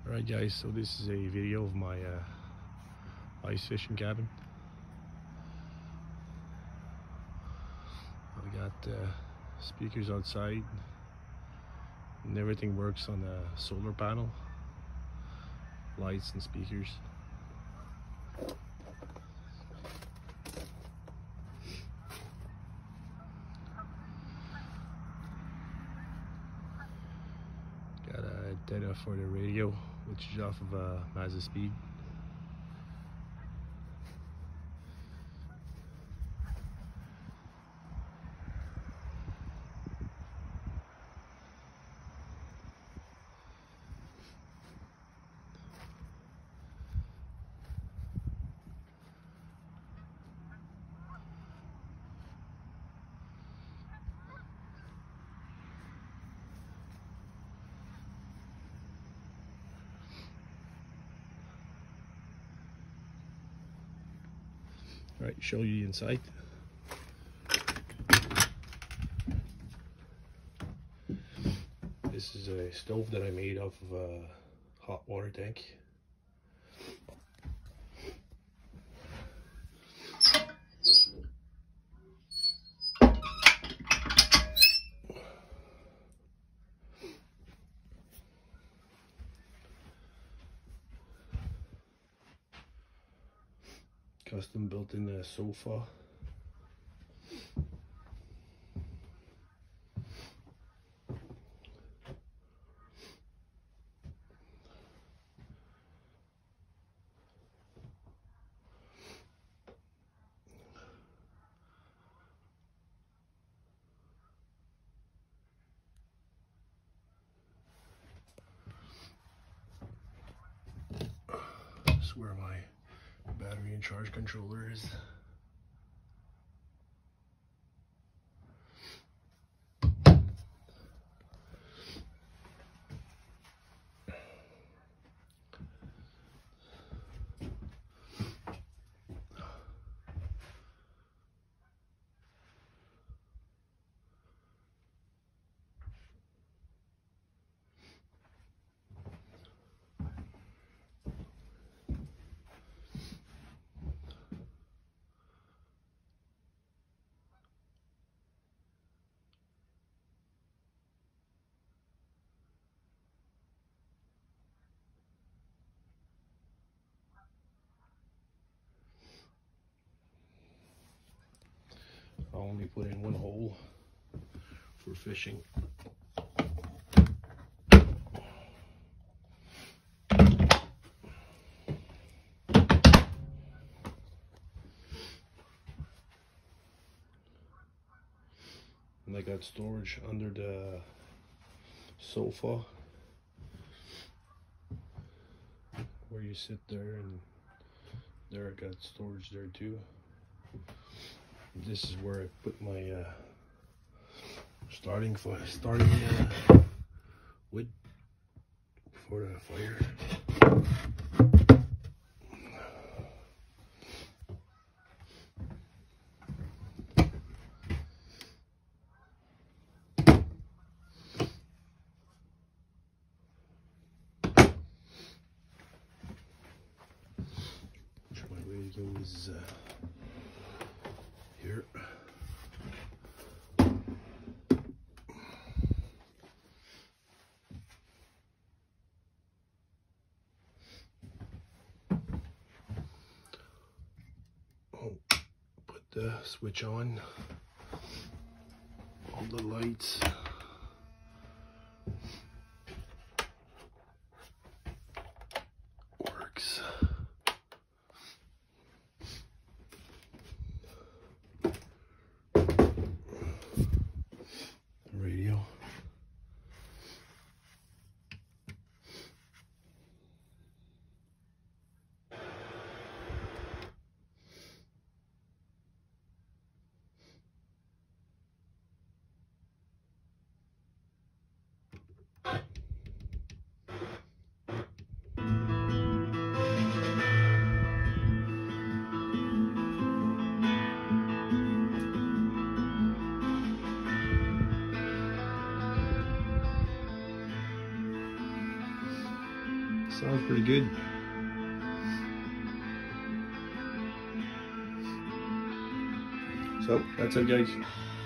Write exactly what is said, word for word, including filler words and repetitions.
Alright guys, so this is a video of my uh, ice fishing cabin. I got uh, speakers outside and everything works on a solar panel, lights and speakers. Got an antenna for the radio, which is off of a Mazda Speed. All right, show you inside. This is a stove that I made off of a hot water tank. Custom built in a sofa. That's where my battery and charge controller is. I only put in one hole for fishing. And I got storage under the sofa where you sit there, and there I got storage there too. This is where I put my uh, starting for starting uh, wood for the fire. My radio is uh, here. Oh, put the switch on. All the lights. Works. Radio. Sounds pretty good. So that's it, guys.